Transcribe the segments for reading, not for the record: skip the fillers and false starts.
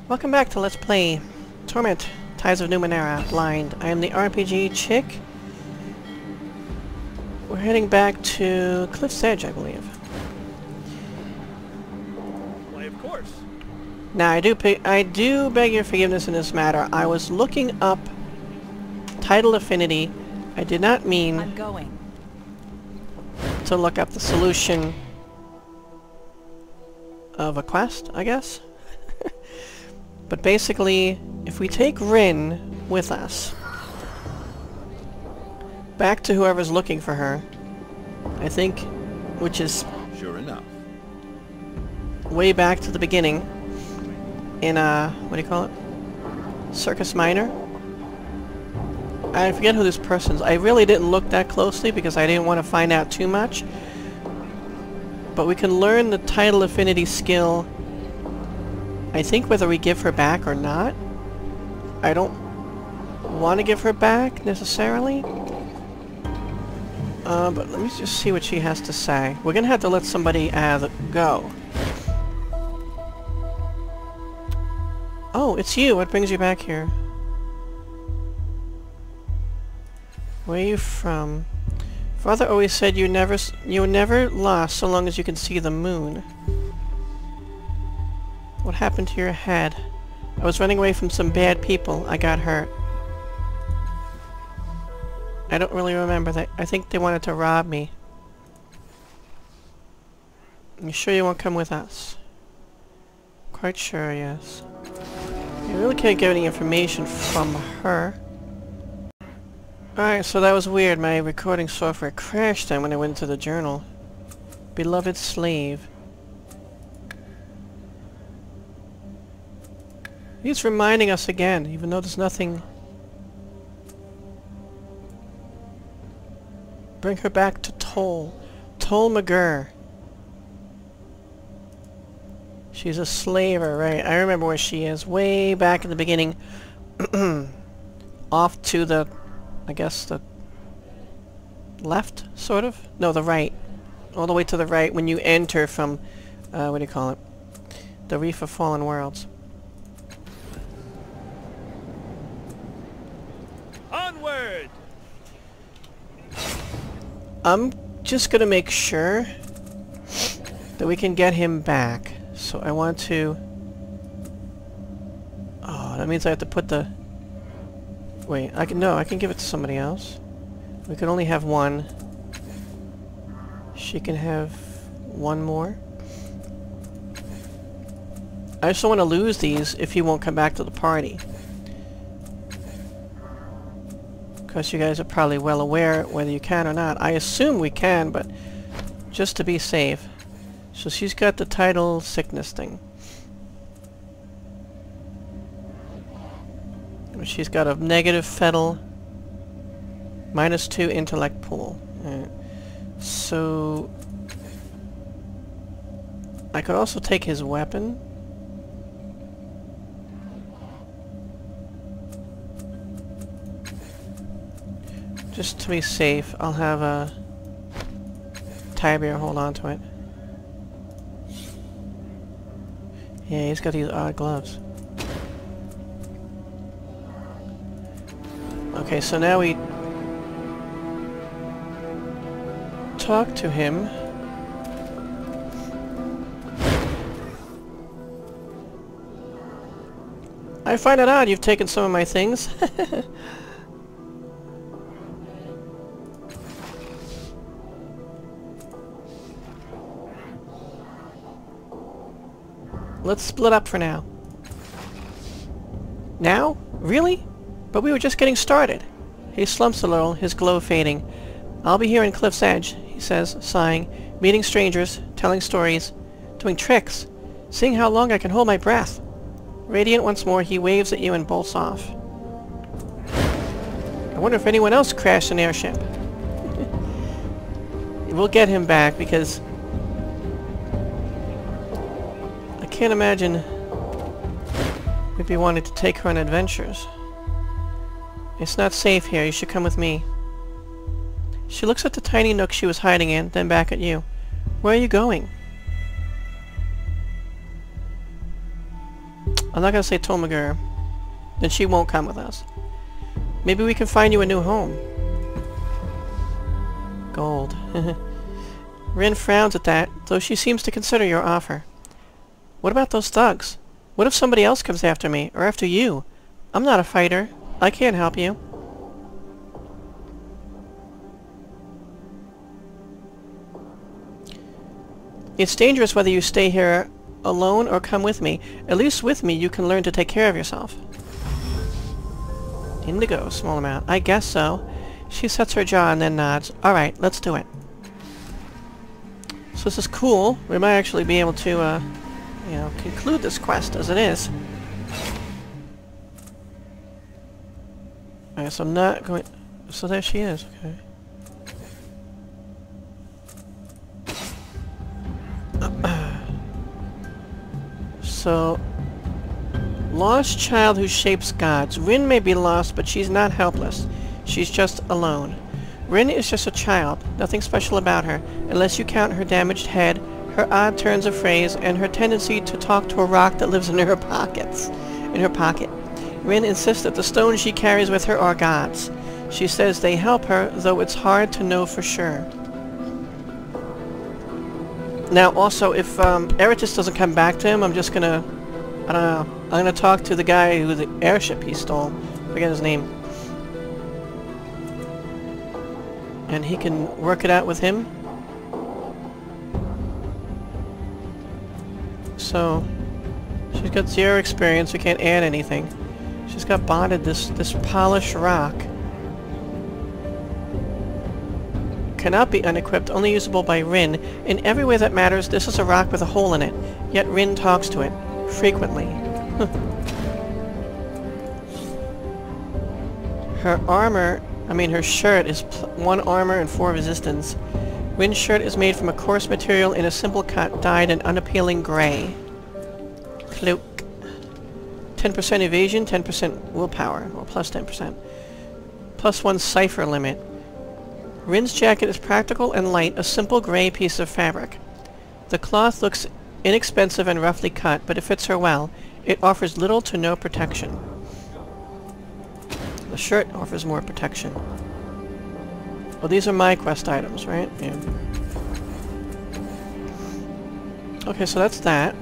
Welcome back to Let's Play Torment, Ties of Numenera, Blind. I am the RPG chick. We're heading back to Cliff's Edge, I believe. Why, of course. Now, I do beg your forgiveness in this matter. I was looking up title affinity. I did not mean I'm going to look up the solution of a quest, I guess. But basically, if we take Rhin with us back to whoever's looking for her, I think, which is Sure enough. way back to the beginning in what do you call it? Circus Minor. I forget who this person is. I really didn't look that closely because I didn't want to find out too much. But we can learn the title affinity skill, I think, whether we give her back or not. I don't want to give her back, necessarily. But let me just see what she has to say. We're gonna have to let somebody go. Oh, it's you! What brings you back here? Where are you from? Father always said you were never lost so long as you can see the moon. What happened to your head? I was running away from some bad people. I got hurt. I don't really remember that. I think they wanted to rob me. You sure you won't come with us? Quite sure, yes. I really can't get any information from her. Alright, so that was weird. My recording software crashed then when I went to the journal. Beloved slave. He's reminding us again, even though there's nothing. Bring her back to Toll. Toll McGurr. She's a slaver, right? I remember where she is. Way back in the beginning. Off to the, I guess, the left, sort of? No, the right. All the way to the right when you enter from, what do you call it? The Reef of Fallen Worlds. Onward! I'm just gonna make sure that we can get him back. So I want to... Oh, that means I have to put the... Wait, I can give it to somebody else. We can only have one. She can have one more. I just don't want to lose these if he won't come back to the party. Because you guys are probably well aware whether you can or not. I assume we can, but just to be safe. So she's got the title sickness thing. She's got a negative fettle, -2 intellect pool. So I could also take his weapon. Just to be safe, I'll have a Tiber hold on to it. Yeah, he's got these odd gloves. Okay, so now we talk to him. I find it odd you've taken some of my things. Let's split up for now. Now? Really? But we were just getting started. He slumps a little, his glow fading. I'll be here in Cliff's Edge, he says, sighing, meeting strangers, telling stories, doing tricks, seeing how long I can hold my breath. Radiant once more, he waves at you and bolts off. I wonder if anyone else crashed an airship. We'll get him back because I can't imagine we'd be wanting to take her on adventures. It's not safe here. You should come with me. She looks at the tiny nook she was hiding in, then back at you. Where are you going? I'm not gonna say Tomagur. Then she won't come with us. Maybe we can find you a new home. Gold. Rhin frowns at that, though she seems to consider your offer. What about those thugs? What if somebody else comes after me, or after you? I'm not a fighter. I can't help you. It's dangerous whether you stay here alone or come with me. At least with me you can learn to take care of yourself. Indigo, small amount. I guess so. She sets her jaw and then nods. Alright, let's do it. So this is cool. We might actually be able to, you know, conclude this quest as it is. Alright, so I'm not going... So there she is, okay. So... Lost child who shapes gods. Rhin may be lost, but she's not helpless. She's just alone. Rhin is just a child. Nothing special about her, unless you count her damaged head, her odd turns of phrase, and her tendency to talk to a rock that lives in her pockets. In her pocket. Rhin insists that the stones she carries with her are gods. She says they help her, though it's hard to know for sure. Now, also, if Eratus doesn't come back to him, I'm just gonna... I don't know. I'm gonna talk to the guy who the airship he stole. Forget his name. And he can work it out with him. So, she's got 0 experience. We can't add anything. She's got bonded this polished rock. Cannot be unequipped, only usable by Rhin. In every way that matters, this is a rock with a hole in it. Yet Rhin talks to it. Frequently. Her shirt is 1 armor and 4 resistance. Rhin's shirt is made from a coarse material in a simple cut, dyed an unappealing gray. Cloak. 10% evasion, 10% willpower, or plus 10%. Plus 1 cipher limit. Rhin's jacket is practical and light, a simple gray piece of fabric. The cloth looks inexpensive and roughly cut, but it fits her well. It offers little to no protection. The shirt offers more protection. Well, these are my quest items, right? Yeah. Okay, so that's that.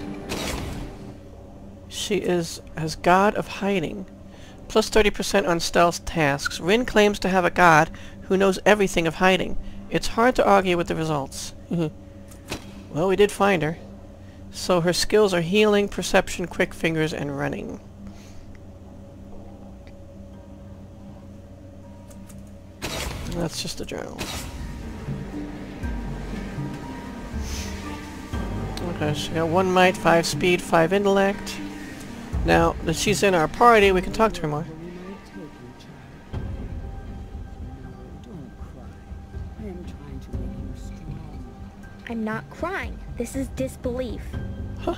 She has God of Hiding. Plus 30% on stealth tasks. Rhin claims to have a god who knows everything of hiding. It's hard to argue with the results. Well, we did find her. So her skills are healing, perception, quick fingers, and running. That's just a journal. Okay, she got 1 might, 5 speed, 5 intellect. Now that she's in our party, we can talk to her more. I'm not crying. This is disbelief. Huh.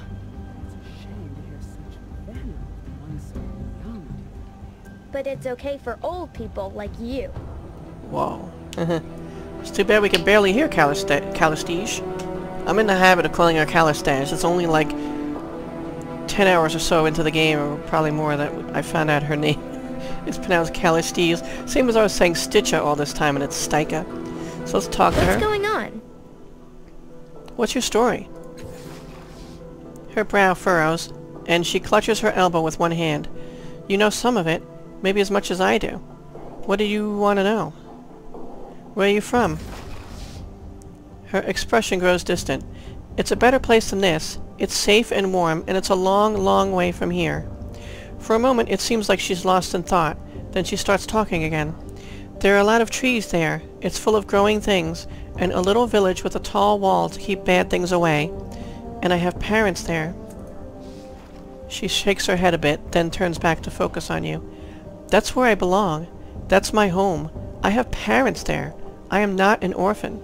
But it's okay for old people like you. Whoa. It's too bad we can barely hear Calistige. I'm in the habit of calling her Calistage. It's only like 10 hours or so into the game, or probably more, that I found out her name. It's pronounced Calistige. Same as I was saying Stitcha all this time, and it's Stika. So let's talk to her. What's going on? What's your story? Her brow furrows, and she clutches her elbow with one hand. You know some of it, maybe as much as I do. What do you want to know? Where are you from? Her expression grows distant. It's a better place than this. It's safe and warm, and it's a long, long way from here. For a moment it seems like she's lost in thought. Then she starts talking again. There are a lot of trees there. It's full of growing things, and a little village with a tall wall to keep bad things away. And I have parents there. She shakes her head a bit, then turns back to focus on you. That's where I belong. That's my home. I have parents there. I am not an orphan.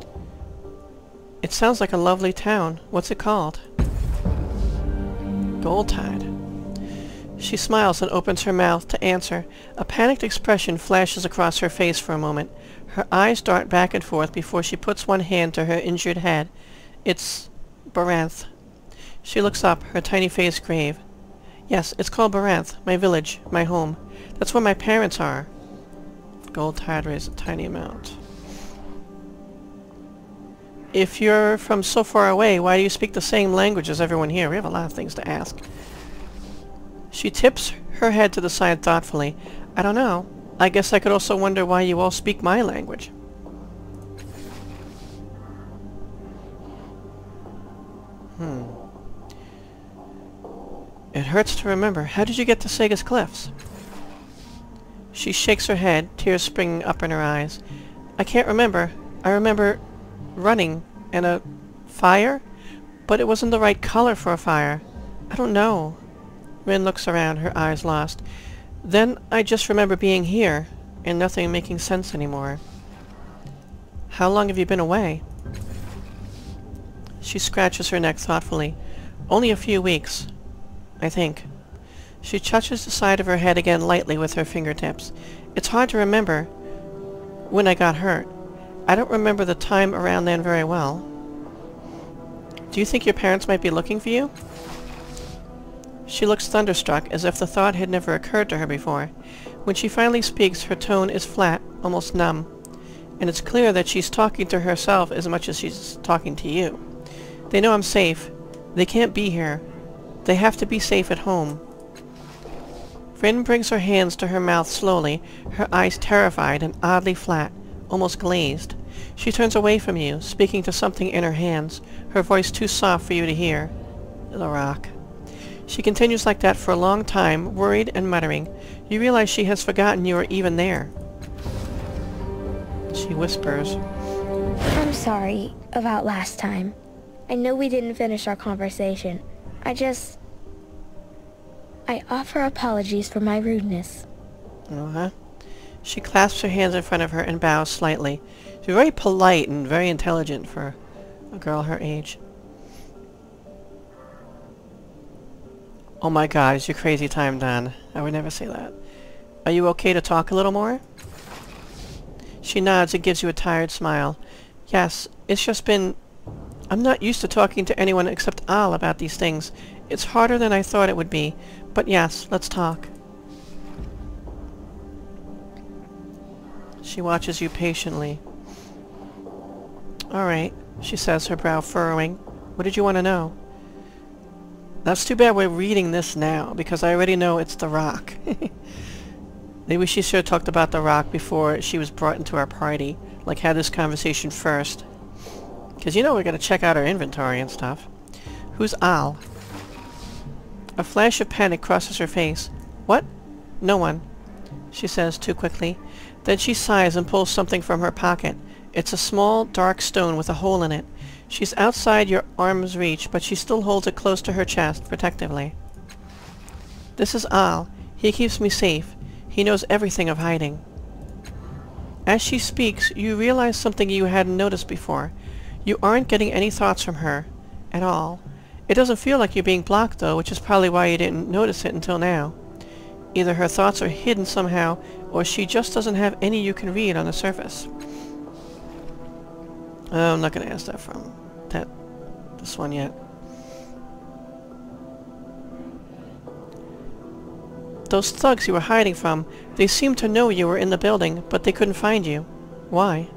It sounds like a lovely town. What's it called? Goldtide. She smiles and opens her mouth to answer. A panicked expression flashes across her face for a moment. Her eyes dart back and forth before she puts one hand to her injured head. It's Baranth. She looks up, her tiny face grave. Yes, it's called Baranth, my village, my home. That's where my parents are. Gold tide raised a tiny amount. If you're from so far away, why do you speak the same language as everyone here? We have a lot of things to ask. She tips her head to the side thoughtfully. I don't know. I guess I could also wonder why you all speak my language. It hurts to remember. How did you get to Sega's Cliffs? She shakes her head, tears springing up in her eyes. I can't remember. I remember running and a fire, but it wasn't the right color for a fire. I don't know. Rhin looks around, her eyes lost. Then I just remember being here, and nothing making sense anymore. How long have you been away? She scratches her neck thoughtfully. Only a few weeks, I think. She touches the side of her head again lightly with her fingertips. It's hard to remember when I got hurt. I don't remember the time around then very well. Do you think your parents might be looking for you? She looks thunderstruck, as if the thought had never occurred to her before. When she finally speaks, her tone is flat, almost numb, and it's clear that she's talking to herself as much as she's talking to you. They know I'm safe. They can't be here. They have to be safe at home. Rhin brings her hands to her mouth slowly, her eyes terrified and oddly flat, almost glazed. She turns away from you, speaking to something in her hands, her voice too soft for you to hear. The rock. She continues like that for a long time, worried and muttering. You realize she has forgotten you are even there. She whispers. I'm sorry about last time. I know we didn't finish our conversation. I offer apologies for my rudeness. Uh-huh. She clasps her hands in front of her and bows slightly. She's very polite and very intelligent for a girl her age. Oh my god, is your crazy time done? I would never say that. Are you okay to talk a little more? She nods and gives you a tired smile. Yes, it's just been... I'm not used to talking to anyone except Al about these things. It's harder than I thought it would be. But yes, let's talk. She watches you patiently. Alright, she says, her brow furrowing. What did you want to know? That's too bad we're reading this now, because I already know it's the rock. Maybe she should have talked about the rock before she was brought into our party. Like, had this conversation first. Because you know we're going to check out our inventory and stuff. Who's Al? A flash of panic crosses her face. What? No one, she says too quickly. Then she sighs and pulls something from her pocket. It's a small, dark stone with a hole in it. She's outside your arm's reach, but she still holds it close to her chest, protectively. This is Al. He keeps me safe. He knows everything of hiding. As she speaks, you realize something you hadn't noticed before. You aren't getting any thoughts from her. At all. It doesn't feel like you're being blocked, though, which is probably why you didn't notice it until now. Either her thoughts are hidden somehow, or she just doesn't have any you can read on the surface. I'm not going to ask that from this one yet. Those thugs you were hiding from, they seemed to know you were in the building, but they couldn't find you. Why?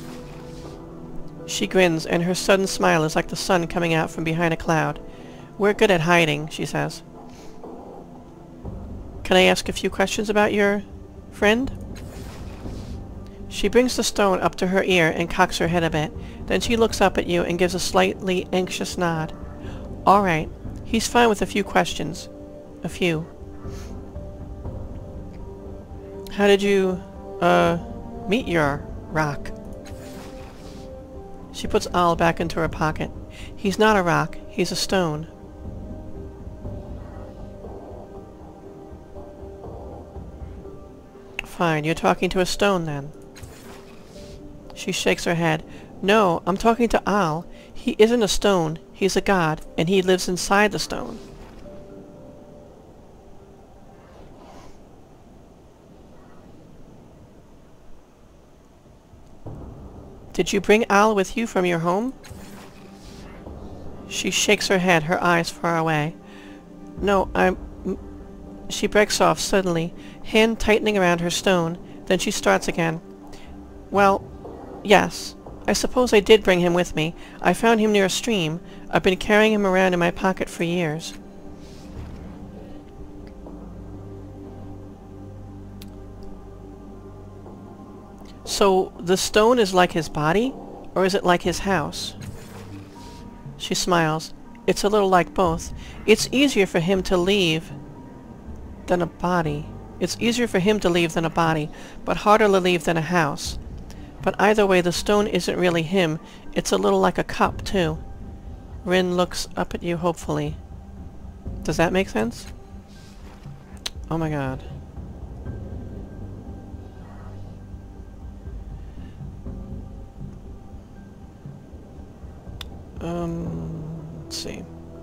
She grins, and her sudden smile is like the sun coming out from behind a cloud. We're good at hiding, she says. Can I ask a few questions about your friend? She brings the stone up to her ear and cocks her head a bit. Then she looks up at you and gives a slightly anxious nod. All right. He's fine with a few questions. A few. How did you, meet your rock? She puts Al back into her pocket. He's not a rock. He's a stone. Fine, you're talking to a stone then. She shakes her head. No, I'm talking to Al. He isn't a stone. He's a god, and he lives inside the stone. Did you bring Al with you from your home? She shakes her head, her eyes far away. No, She breaks off suddenly, hand tightening around her stone. Then she starts again. Well, yes. I suppose I did bring him with me. I found him near a stream. I've been carrying him around in my pocket for years. So, the stone is like his body? Or is it like his house? She smiles. It's a little like both. It's easier for him to leave than a body. It's easier for him to leave than a body, but harder to leave than a house. But either way, the stone isn't really him. It's a little like a cup, too. Rhin looks up at you hopefully. Does that make sense? Oh my god. Let's see.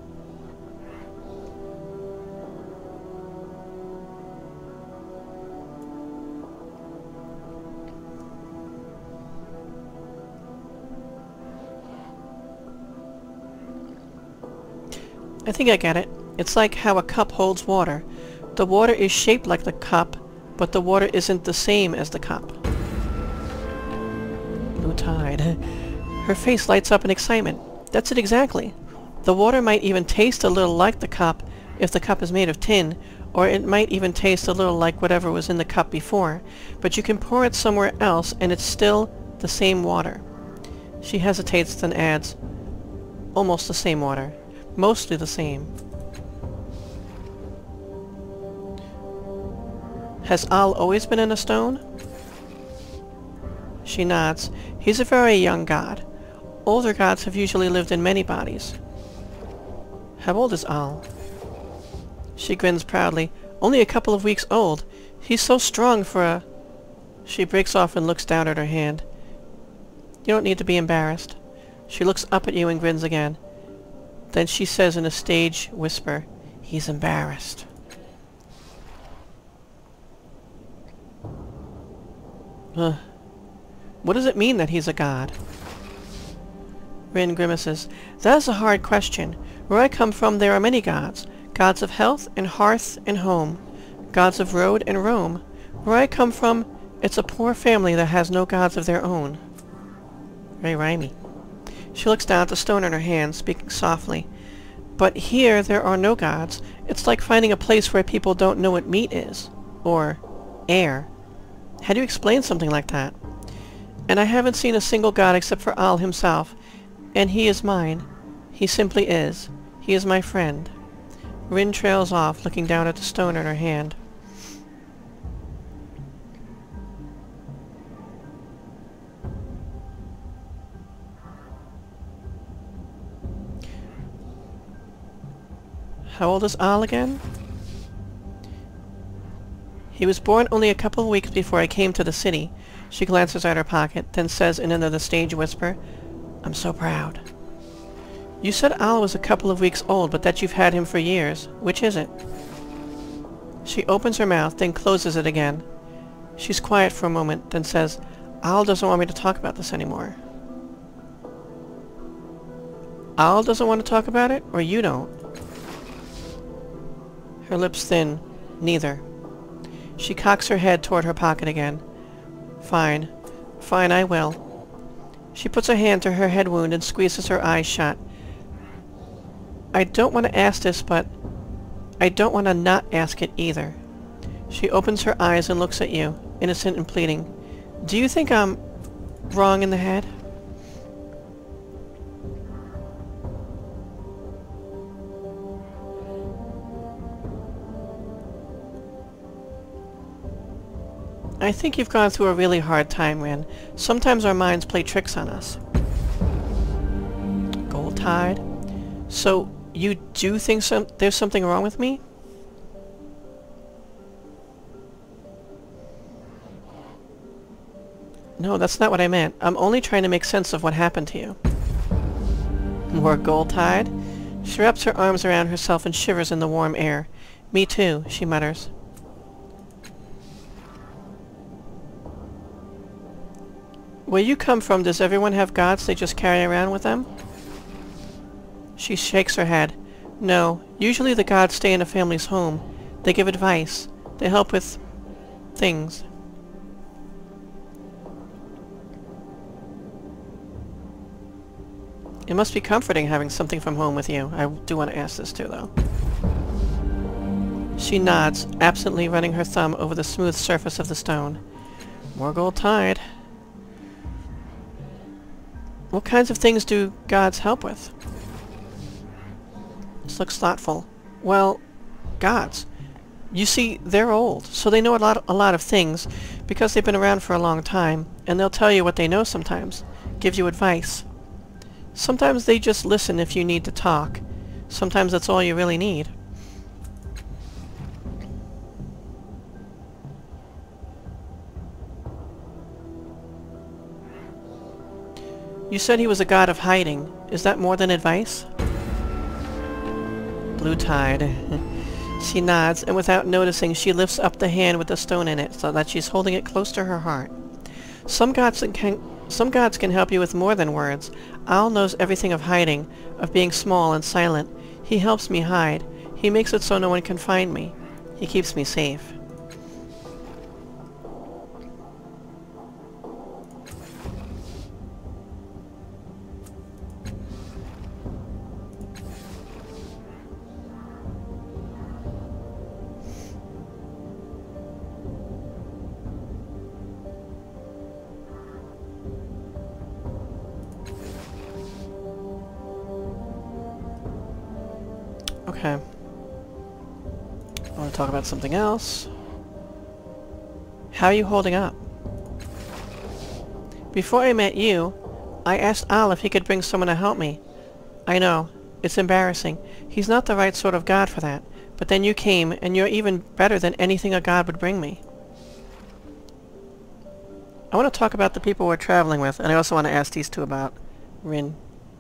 I think I get it. It's like how a cup holds water. The water is shaped like the cup, but the water isn't the same as the cup. Blue tide. Her face lights up in excitement. That's it exactly. The water might even taste a little like the cup if the cup is made of tin, or it might even taste a little like whatever was in the cup before, but you can pour it somewhere else and it's still the same water. She hesitates, then adds, almost the same water. Mostly the same. Has Al always been in a stone? She nods. He's a very young god. Older gods have usually lived in many bodies. How old is Al? She grins proudly. Only a couple of weeks old. He's so strong for a... She breaks off and looks down at her hand. You don't need to be embarrassed. She looks up at you and grins again. Then she says in a stage whisper, he's embarrassed. What does it mean that he's a god? Rhin grimaces. That is a hard question. Where I come from there are many gods. Gods of health and hearth and home. Gods of road and roam. Where I come from, it's a poor family that has no gods of their own. Very rhymey. She looks down at the stone in her hand, speaking softly. But here there are no gods. It's like finding a place where people don't know what meat is. Or air. How do you explain something like that? And I haven't seen a single god except for Al himself. And he is mine. He simply is. He is my friend. Rhin trails off, looking down at the stone in her hand. How old is Al again? He was born only a couple of weeks before I came to the city. She glances at her pocket, then says in another stage whisper, I'm so proud. You said Al was a couple of weeks old, but that you've had him for years. Which is it? She opens her mouth, then closes it again. She's quiet for a moment, then says, Al doesn't want me to talk about this anymore. Al doesn't want to talk about it, or you don't? Her lips thin. Neither. She cocks her head toward her pocket again. Fine. Fine, I will. She puts her hand to her head wound and squeezes her eyes shut. I don't want to ask this, but I don't want to not ask it either. She opens her eyes and looks at you, innocent and pleading. Do you think I'm wrong in the head? I think you've gone through a really hard time, Rhin. Sometimes our minds play tricks on us. Gold tide? So, you do think there's something wrong with me? No, that's not what I meant. I'm only trying to make sense of what happened to you. More gold tide? She wraps her arms around herself and shivers in the warm air. Me too, she mutters. Where you come from, does everyone have gods they just carry around with them? She shakes her head. No, usually the gods stay in a family's home. They give advice. They help with things. It must be comforting having something from home with you. I do want to ask this too, though. She nods, absently running her thumb over the smooth surface of the stone. More gold tide. What kinds of things do gods help with? This looks thoughtful. Well, gods. You see, they're old, so they know a lot of things because they've been around for a long time, and they'll tell you what they know sometimes, give you advice. Sometimes they just listen if you need to talk. Sometimes that's all you really need. You said he was a god of hiding. Is that more than advice? Blue tide. She nods, and without noticing, she lifts up the hand with the stone in it, so that she's holding it close to her heart. Some gods can help you with more than words. Owl knows everything of hiding, of being small and silent. He helps me hide. He makes it so no one can find me. He keeps me safe. Okay. I want to talk about something else. How are you holding up? Before I met you, I asked Al if he could bring someone to help me. I know. It's embarrassing. He's not the right sort of god for that. But then you came, and you're even better than anything a god would bring me. I want to talk about the people we're traveling with, and I also want to ask these two about Rhin.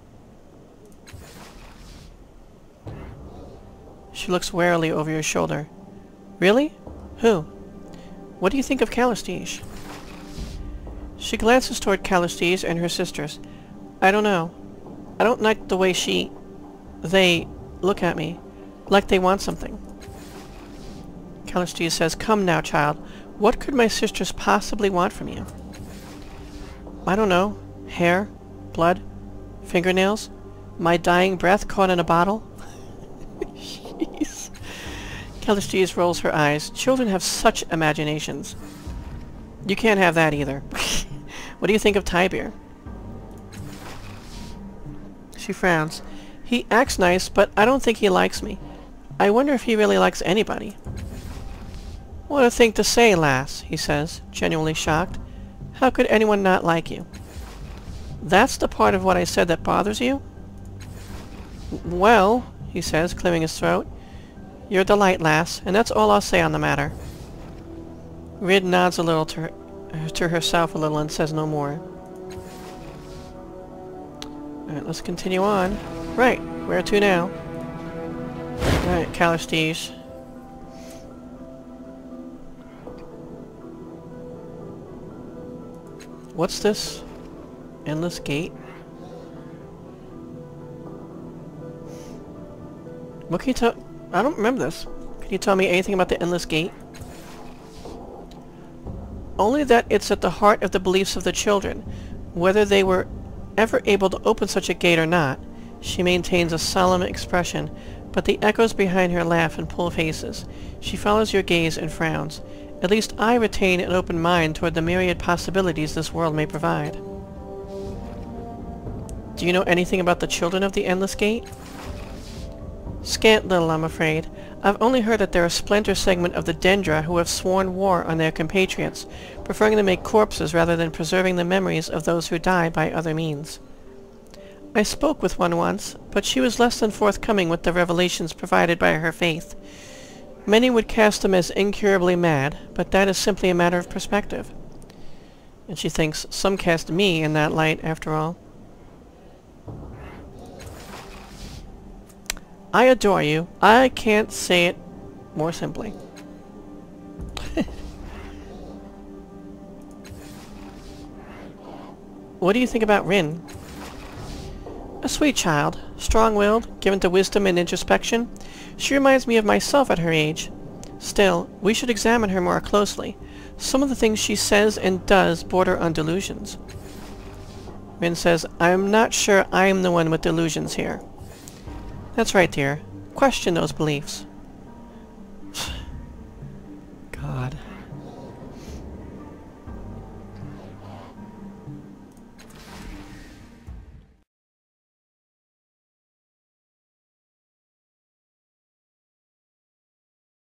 She looks warily over your shoulder. Really? Who? What do you think of Calistige? She glances toward Calistige and her sisters. I don't know. I don't like the way they look at me, like they want something. Calistige says, Come now, child. What could my sisters possibly want from you? I don't know. Hair? Blood? Fingernails? My dying breath caught in a bottle? Jeez. Calistige rolls her eyes. Children have such imaginations. You can't have that either. What do you think of Tibir? She frowns. He acts nice, but I don't think he likes me. I wonder if he really likes anybody. What a thing to say, lass, he says, genuinely shocked. How could anyone not like you? That's the part of what I said that bothers you? Well, he says, clearing his throat. You're a delight, lass, and that's all I'll say on the matter. Rhin nods a little to herself a little and says no more. Alright, let's continue on. Right, where to now? Alright, Calistige. What's this? Endless gate? What can you tell? I don't remember this. Can you tell me anything about the Endless Gate? Only that it's at the heart of the beliefs of the children. Whether they were ever able to open such a gate or not, she maintains a solemn expression, but the echoes behind her laugh and pull faces. She follows your gaze and frowns. At least I retain an open mind toward the myriad possibilities this world may provide. Do you know anything about the children of the Endless Gate? Scant little, I'm afraid. I've only heard that they're a splinter segment of the Dendra who have sworn war on their compatriots, preferring to make corpses rather than preserving the memories of those who die by other means. I spoke with one once, but she was less than forthcoming with the revelations provided by her faith. Many would cast them as incurably mad, but that is simply a matter of perspective. And she thinks, some cast me in that light, after all. I adore you. I can't say it more simply. What do you think about Rhin? A sweet child, strong-willed, given to wisdom and introspection. She reminds me of myself at her age. Still, we should examine her more closely. Some of the things she says and does border on delusions. Rhin says, I'm not sure I'm the one with delusions here. That's right, dear. Question those beliefs.